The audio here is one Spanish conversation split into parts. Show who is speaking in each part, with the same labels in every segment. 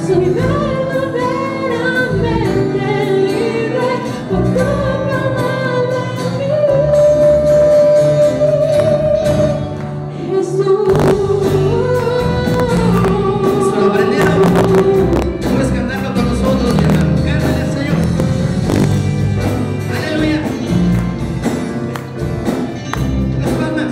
Speaker 1: Soy verdaderamente libre por tu amado en mí. Jesús.
Speaker 2: ¿Se lo aprendieron? Puedes cantarlo con nosotros, mi hermano. Cántale al Señor. Aleluya. Las palmas.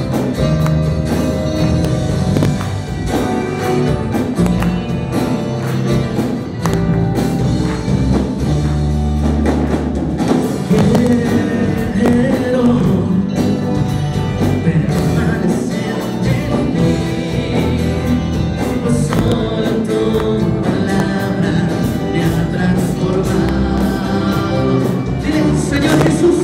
Speaker 2: Quiero permanecer en ti, pues solo tu palabra me ha transformado. Dile, Señor Jesús,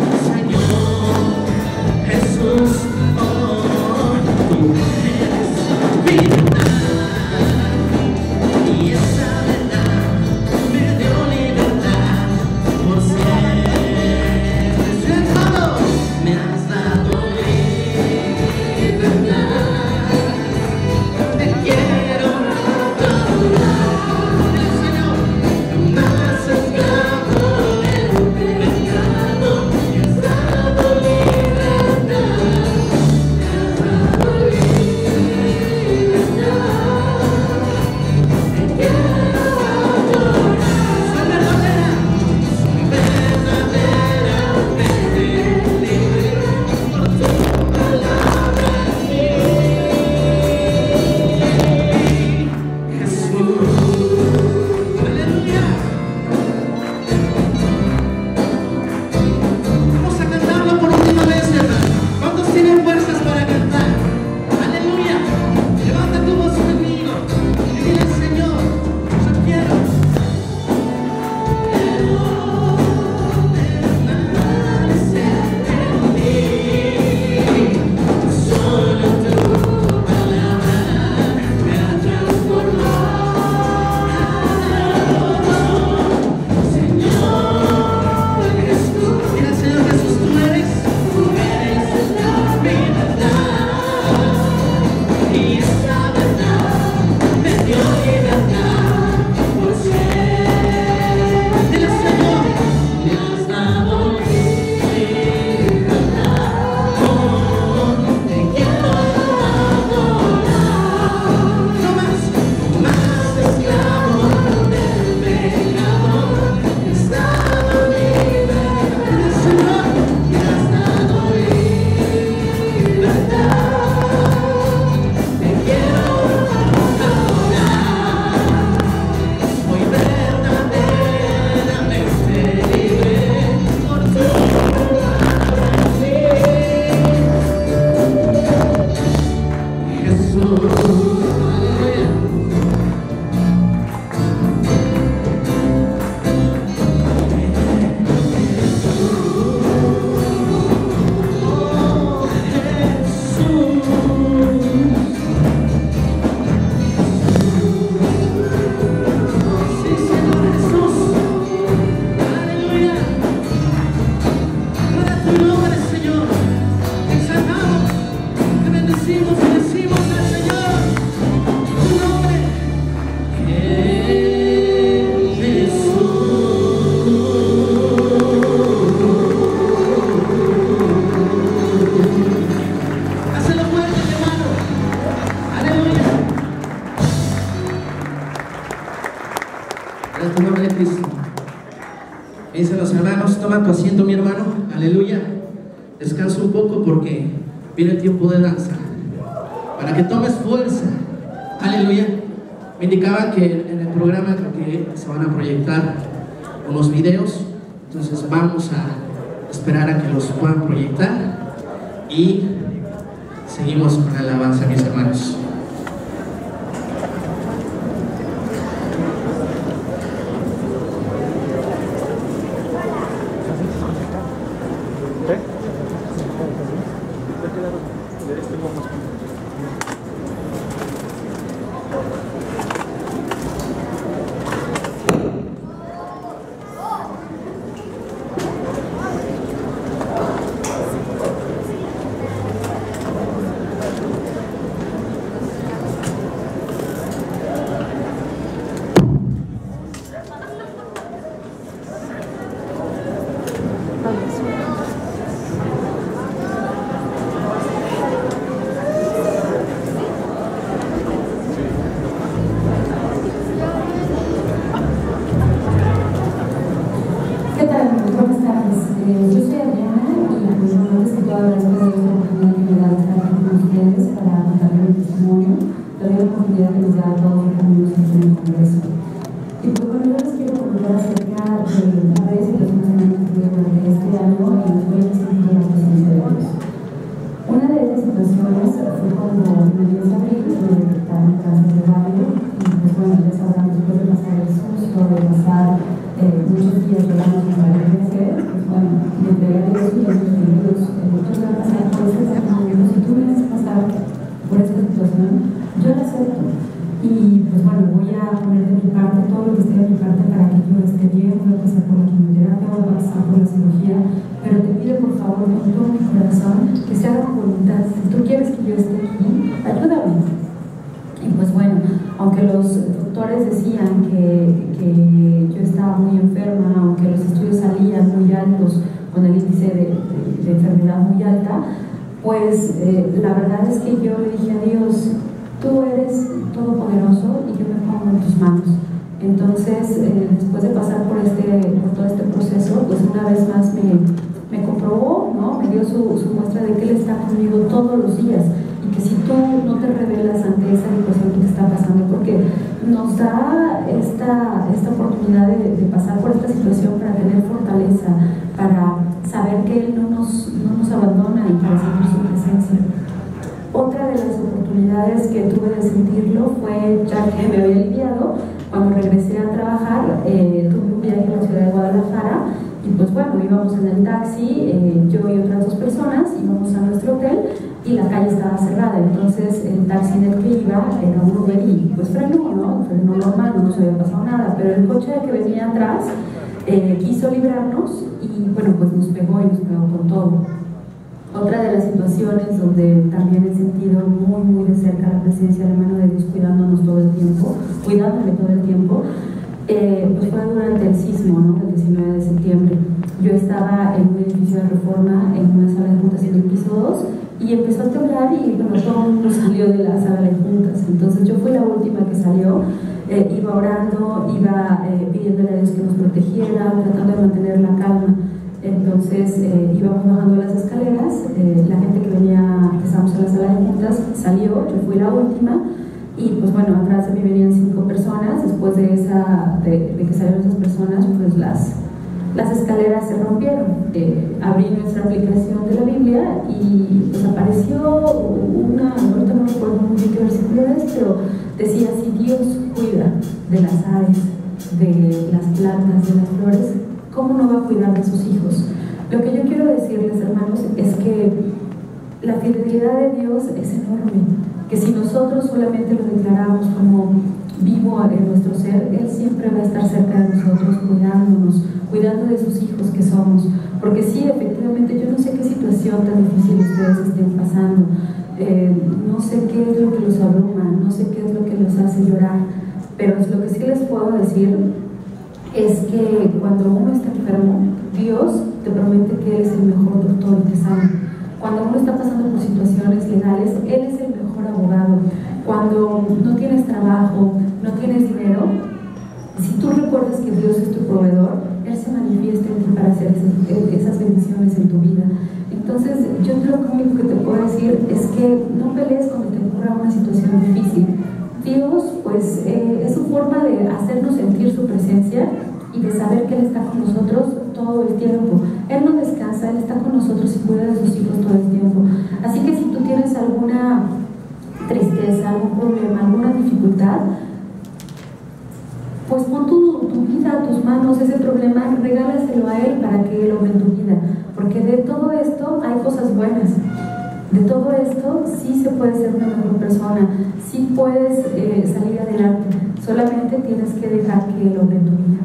Speaker 2: oh, tú eres mi verdad, y esa verdad me dio libertad por siempre. Me has dado libertad, te quiero adorar, Señor, no más esclavo del pecado, me has dado libertad, te quiero adorar. Soy verdaderamente libre por tu palabra en mí, Jesús. Aleluya. Vamos a cantarlo por última vez, hermano. ¿Cuántos tienen fuerzas para cantar? Aleluya. Levanta tu voz conmigo y dile, Señor, yo quiero permanecer en ti. Solo tu palabra me ha transformado. Señor Jesús, mira, Señor Jesús, tú eres la verdad, y esa verdad me dio libertad por siempre. Dile, Señor, me has dado libertad, oh, te quiero adorar. No más esclavo del pecado, me has dado libertad. Dile, Señor, me has dado libertad, te quiero adorar. Soy verdaderamente libre por tu palabra en mí, Jesús. Aleluya. Oh, Jesús. Sí, Señor Jesús. Aleluya. Para tu nombre, Señor. Te exaltamos, te bendecimos y decimos al Señor tu nombre. Jesús. Hazlo fuerte, hermano. Aleluya. En tu nombre de Cristo. Dicen los hermanos, toma tu asiento, mi hermano. Aleluya. Descansa un poco porque viene el tiempo de danza. Para que tomes fuerza. Aleluya. Me indicaban que en el programa creo que se van a proyectar unos videos. Entonces vamos a esperar a que los puedan proyectar. Y seguimos con la alabanza, mis hermanos.
Speaker 3: muchos días lloramos en la iglesia, pues bueno, me entregué a Dios y le dije, Dios, yo voy a pasar por este camino, si tú me haces pasar por esta situación, yo la acepto. Y pues bueno, voy a poner de mi parte todo lo que esté de mi parte para que yo esté bien, voy a pasar por la quimioterapia, voy a pasar por la cirugía, pero te pido por favor con todo mi corazón que se haga tu voluntad. Si tú quieres que yo esté aquí, ayúdame. Y pues bueno, aunque los doctores decían que yo estaba muy enferma, aunque los estudios salían muy altos con el índice de enfermedad muy alta, pues la verdad es que yo le dije a Dios, tú eres todopoderoso y yo me pongo en tus manos. Entonces, después de pasar por todo este proceso, pues una vez más me comprobó, ¿no? Me dio su muestra de que Él está conmigo todos los días y que si tú no te rebelas ante esa situación que te está pasando, porque nos da esta oportunidad de pasar por esta situación para tener fortaleza, para saber que Él no nos abandona y para sentir su presencia. Otra de las oportunidades que tuve de sentirlo fue, ya que me había aliviado, cuando regresé a trabajar, tuve un viaje a la ciudad de Guadalajara y pues bueno, íbamos en el taxi, yo y otras 2 personas, íbamos a nuestro hotel y la calle estaba cerrada, entonces el taxi en el que iba era un Uber y pues frenó, ¿no? Frenó normal, no nos había pasado nada, pero el coche que venía atrás quiso librarnos y bueno, pues nos pegó con todo. Otra de las situaciones donde también he sentido muy de cerca la presencia de la mano de Dios cuidándonos todo el tiempo, cuidándome todo el tiempo, pues fue durante el sismo, ¿no? El 19 de septiembre. Yo estaba en un edificio de Reforma, en una sala de juntas en el piso 2, y empezó a temblar y bueno, todo el mundo salió de la sala de juntas. Entonces yo fui la última que salió, iba orando, iba pidiéndole a Dios que nos protegiera, tratando de mantener la calma. Entonces íbamos bajando las escaleras, la gente que estábamos en la sala de juntas salió, yo fui la última y pues bueno, atrás de mí venían 5 personas. Después de que salieron esas personas, pues las escaleras se rompieron. Abrí nuestra aplicación de la Biblia y pues apareció ahorita no recuerdo muy bien qué versículo es, pero decía, si Dios cuida de las aves, de las plantas, de las flores, ¿cómo no va a cuidar de sus hijos? Lo que yo quiero decirles, hermanos, es que la fidelidad de Dios es enorme, que si nosotros solamente lo declaramos como vivo en nuestro ser, Él siempre va a estar cerca de nosotros, cuidándonos, cuidando de sus hijos que somos. Porque sí, efectivamente, yo no sé qué situación tan difícil ustedes estén pasando, no sé qué es lo que los abruma, no sé qué es lo que los hace llorar, pero lo que sí les puedo decir es que cuando uno está enfermo, Dios te promete que Él es el mejor doctor y te sana. Cuando uno está pasando por situaciones legales, Él es el mejor abogado. Cuando no tienes trabajo, no tienes dinero, si tú recuerdas que Dios es tu proveedor, Él se manifiesta en ti para hacer esas bendiciones en tu vida. Entonces, yo lo único que te puedo decir es que no pelees cuando te ocurra una situación difícil. Dios, pues, es su forma de hacernos sentir su presencia y de saber que Él está con nosotros todo el tiempo. Él no descansa, Él está con nosotros y cuida de sus hijos todo el tiempo. Así que si tú tienes alguna tristeza, algún problema, alguna dificultad, pues pon tu vida a tus manos, ese problema, regálaselo a Él para que Él obre en tu vida. Porque de todo esto hay cosas buenas. De todo esto sí se puede ser una mejor persona, sí puedes salir adelante, solamente tienes que dejar que Él obre en tu vida.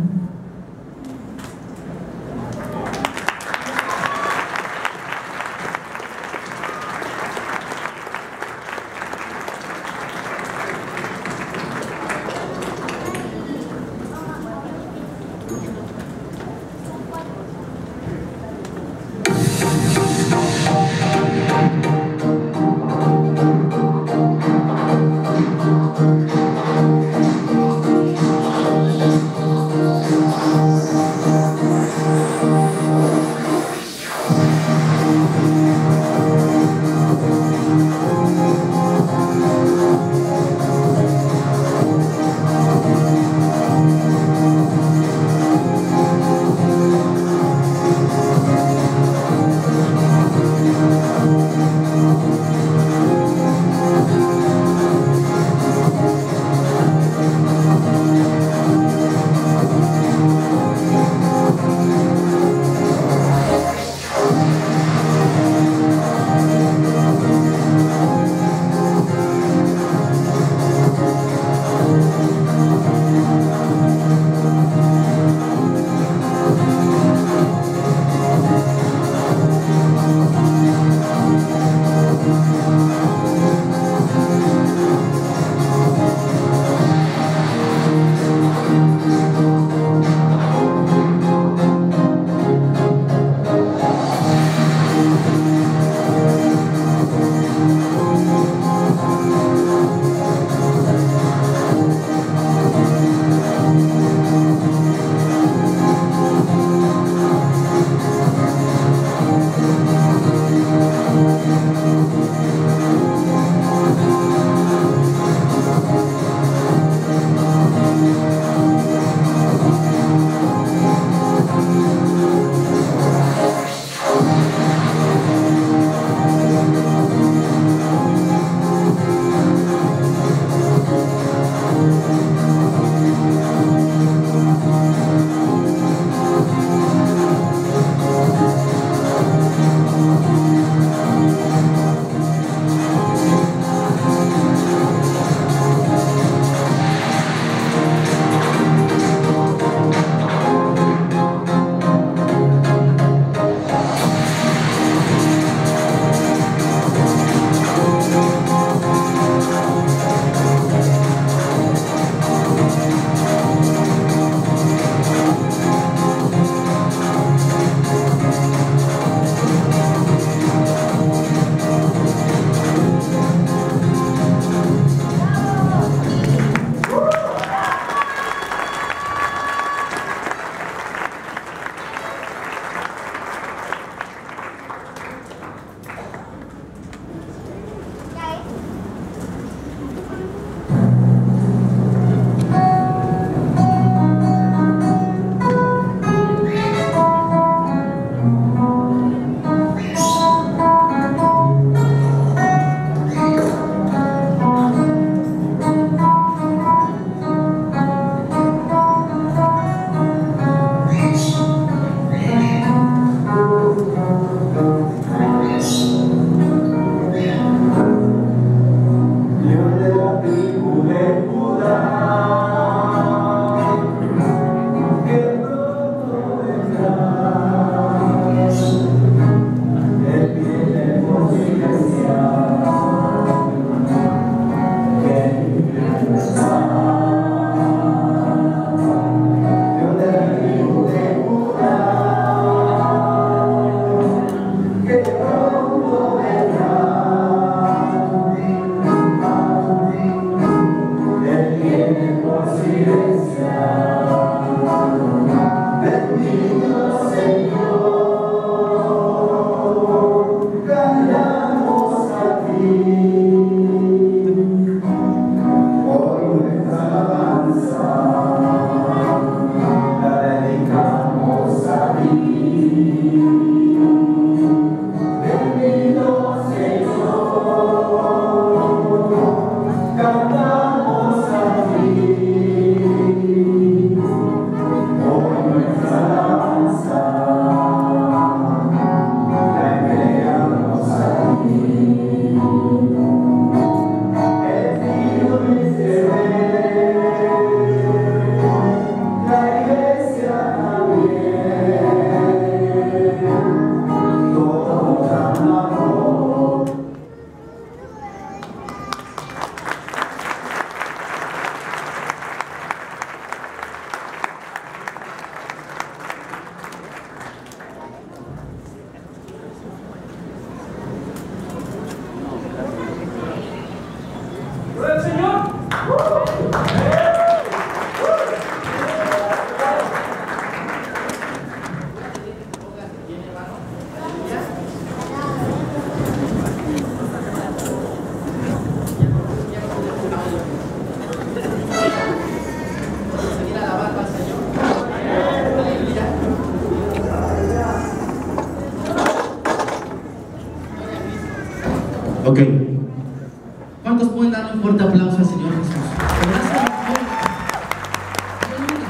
Speaker 2: Ok. ¿Cuántos pueden darle un fuerte aplauso al Señor Jesús? Gracias, Señor. Aleluya.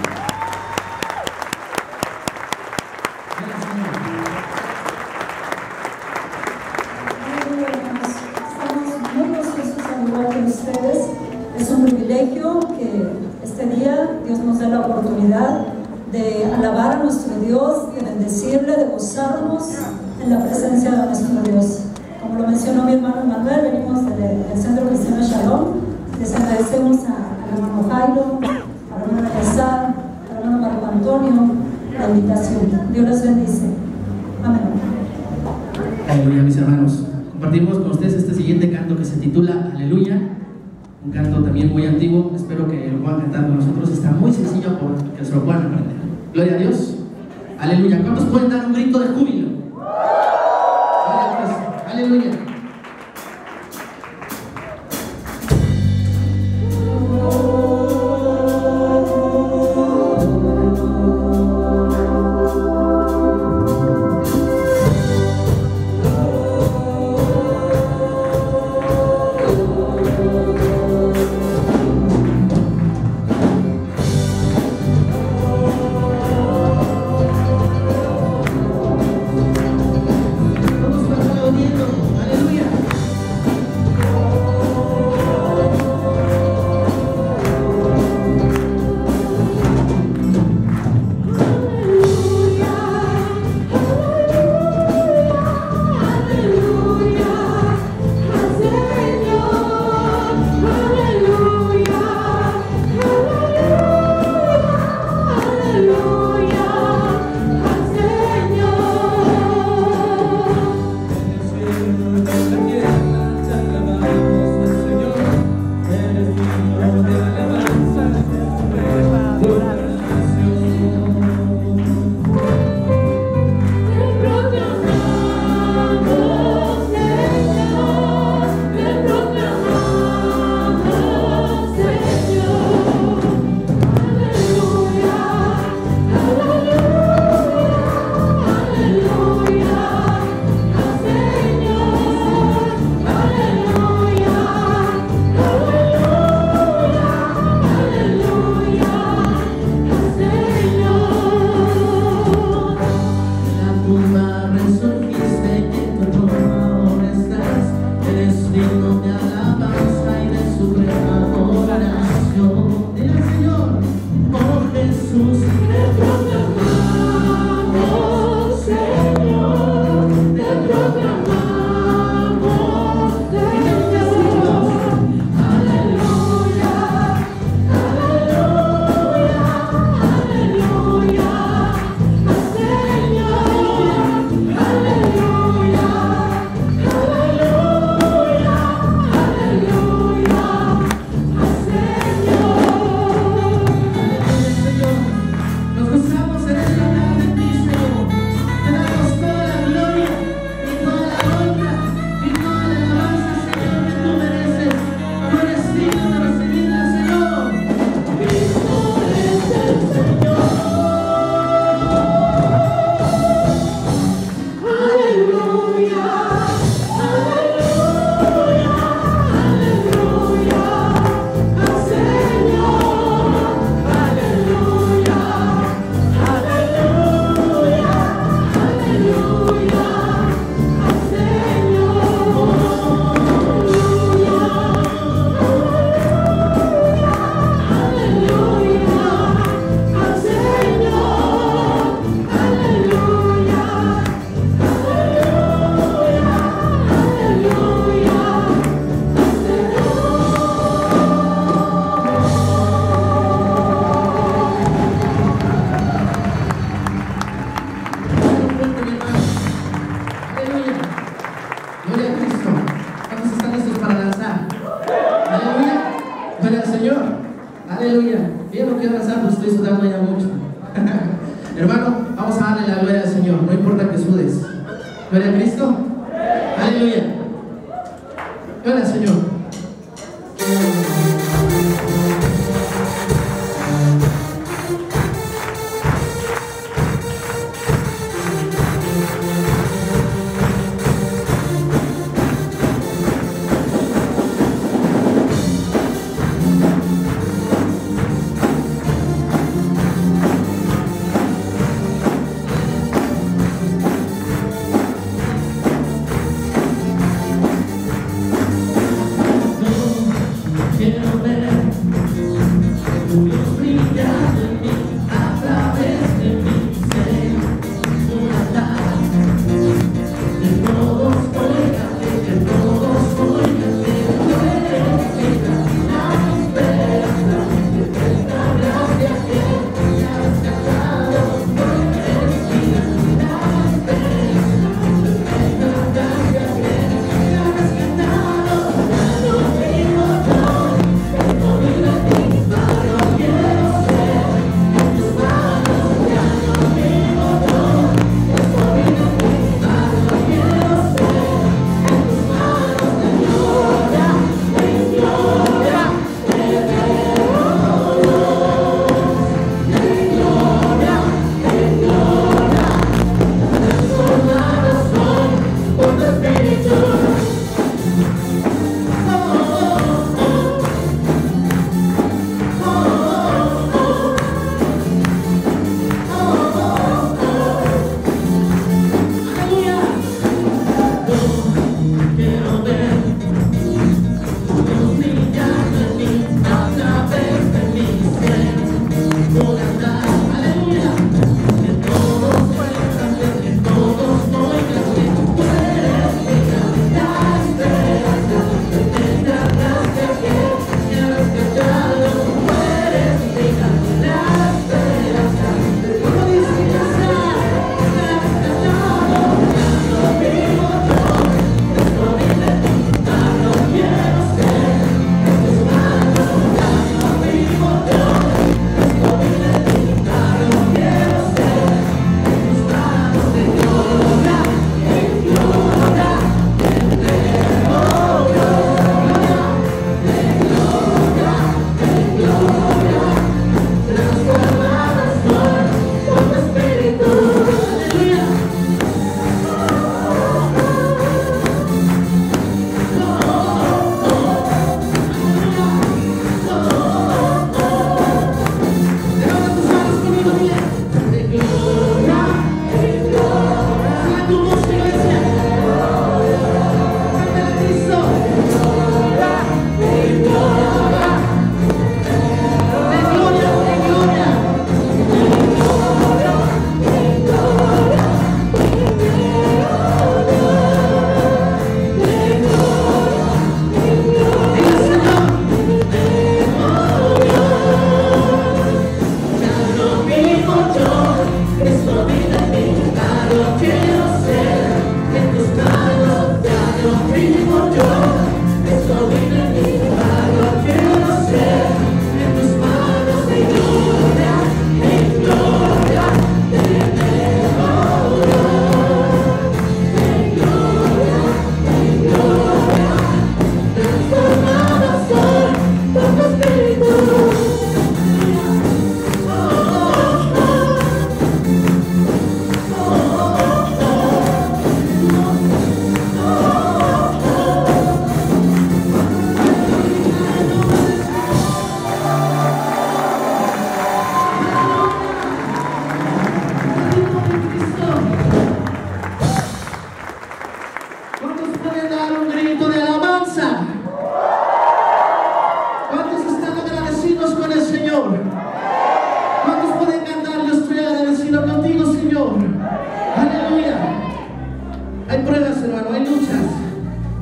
Speaker 2: Gracias, Señor.
Speaker 3: Aleluya, hermanos. Estamos muy gozosos al igual que ustedes. Es un privilegio que este día Dios nos dé la oportunidad de alabar a nuestro Dios, de bendecirle, de gozarnos en la presencia de nuestro Dios. Como lo mencionó mi hermano Manuel, venimos del Centro Cristiano Shalom. Les agradecemos al hermano Jairo, al hermano Eleazar, al hermano Marco Antonio, la invitación. Dios les bendice. Amén.
Speaker 2: Aleluya, mis hermanos. Compartimos con ustedes este siguiente canto que se titula Aleluya. Un canto también muy antiguo. Espero que lo puedan cantar con nosotros. Está muy sencillo porque se lo puedan aprender. Gloria a Dios. Aleluya. ¿Cuántos pueden dar un grito de júbilo? Gloria a Dios. Aleluya. Hermano, vamos a darle la gloria al Señor, no importa que sudes. Gloria a Cristo. Aleluya. Gloria al Señor.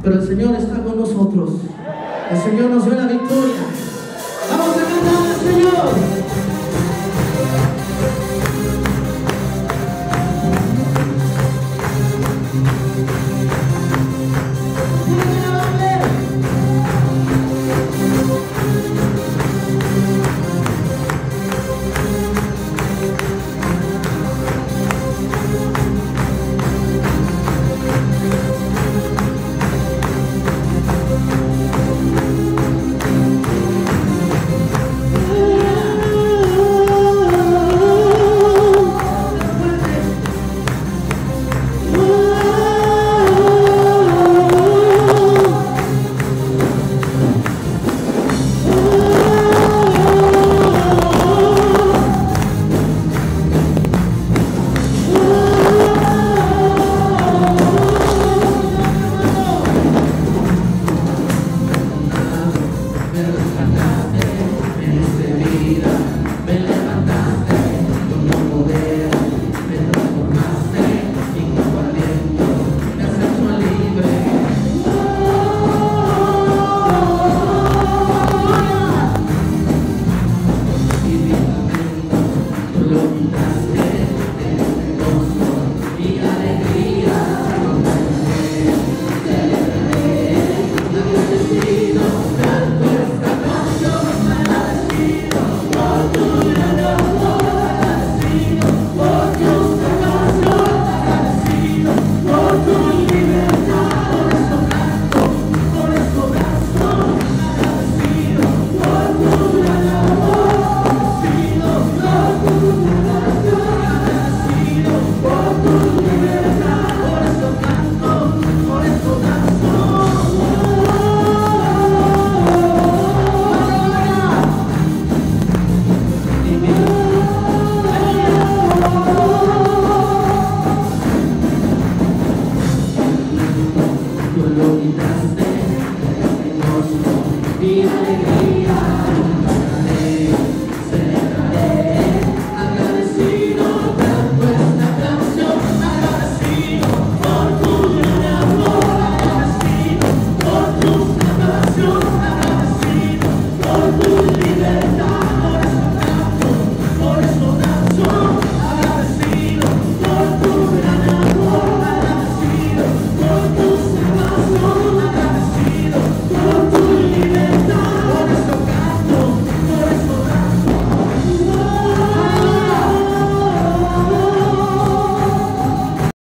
Speaker 2: pero el Señor está con nosotros. El Señor nos dio la victoria.